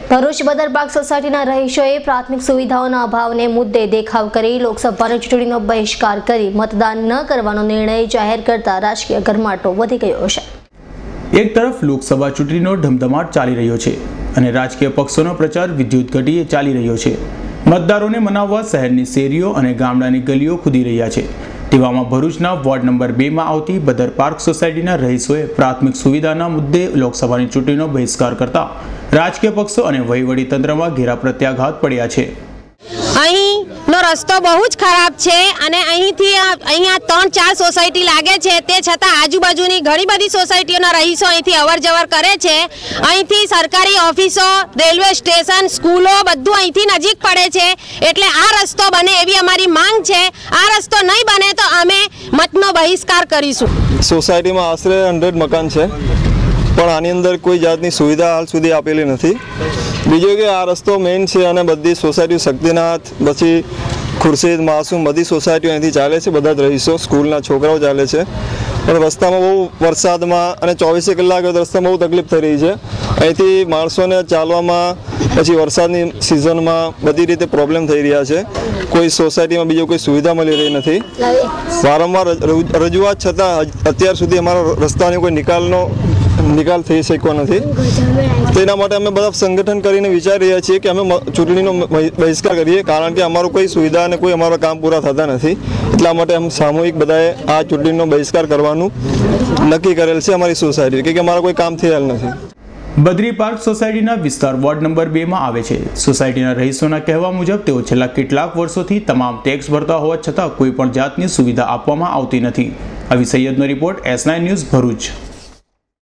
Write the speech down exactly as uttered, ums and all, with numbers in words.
ભરૂચ બદરબાગ સોસાયટીના રહીશોએ પ્રાથમિક સુવિધાઓના અભાવને મુદ્દે દેખાવ કરી લોકસભાની ચૂંટણીનો બહિષ્કાર કરી મતદાન ન કરવાનો નિર્ણય જાહેર કરતા રાજકીય ગરમાટો વધી ગયો છે। એક તરફ લોકસભા ચૂંટણીનો ધમધમાટ ચાલી રહ્યો છે અને રાજકીય પક્ષોનો પ્રચાર વિદ્યુત ગતિએ ચાલી રહ્યો છે। મતદારોને મનાવવા શહેરની શેરીઓ અને ગામડાની ગલીઓ ખુદી રહ્યા છે। તેવામાં ભરૂચના વોર્ડ નંબર બે માં આવતી બદર પાર્ક સોસાયટીના રહીશોએ પ્રાથમિક સુવિધાના મુદ્દે લોકસભાની ચૂંટણીનો બહિષ્કાર કરતા રાજકીય પક્ષો અને વહીવટી તંત્રમાં ઘેરા પ્રત્યાઘાત પડ્યા છે। અહીંનો રસ્તો બહુ જ ખરાબ છે અને અહીંથી અહીંયા ત્રણ ચાર સોસાયટી લાગે છે, તે છતાં આજુબાજુની ઘણી બધી સોસાયટીઓના રહીશો અહીંથી અવર જવર કરે છે। અહીંથી સરકારી ઓફિસો, રેલવે સ્ટેશન, સ્કૂલો બધું અહીંથી નજીક પડે છે, એટલે આ રસ્તો બને એવી અમારી માંગ છે। આ રસ્તો નહીં બને તો અમે મતનો બહિષ્કાર કરીશું। સોસાયટીમાં આશરે હંડ્રેડ મકાન છે, પણ આની અંદર કોઈ જાતની સુવિધા હાલ સુધી આપેલી નથી। બીજું કે આ રસ્તો મેઇન છે અને બધી સોસાયટીઓ શક્તિનાથ, પછી ખુરશીદ, માસૂમ બધી સોસાયટીઓ અહીંથી ચાલે છે, બધા જ રહીશો, સ્કૂલના છોકરાઓ ચાલે છે। પણ રસ્તામાં બહુ વરસાદમાં અને ચોવીસે કલાક રસ્તામાં બહુ તકલીફ થઈ રહી છે। અહીંથી માણસોને ચાલવામાં, પછી વરસાદની સિઝનમાં બધી રીતે પ્રોબ્લેમ થઈ રહ્યા છે। કોઈ સોસાયટીમાં બીજો કોઈ સુવિધા મળી રહી નથી। વારંવાર રજૂઆત છતાં અત્યાર સુધી અમારા રસ્તાની કોઈ નિકાલનો નિકાલ થઈ શક્યો નથી। તેના માટે અમે બધા સંગઠન કરીને વિચારી રહ્યા છીએ કે અમે ચૂંટણીનો બહિષ્કાર કરીએ, કારણ કે અમારું કોઈ સુવિધા અને કોઈ અમારા કામ પૂરા થતા નથી। એટલા માટે અમે સામૂહિક બધાએ આ ચૂંટણીનો બહિષ્કાર કરવાનું નક્કી કરેલ છે અમારી સોસાયટી, કે અમારા કોઈ કામ થયેલ નથી। બદરી પાર્ક સોસાયટીના વિસ્તાર વોર્ડ નંબર બે માં આવે છે। સોસાયટીના રહીશોના કહેવા મુજબ તેઓ છેલ્લા કેટલાક વર્ષોથી તમામ ટેક્સ ભરતા હોવા છતાં કોઈ પણ જાતની સુવિધા આપવામાં આવતી નથી। આવી સૈયદનો report, S nine news, Bharuch.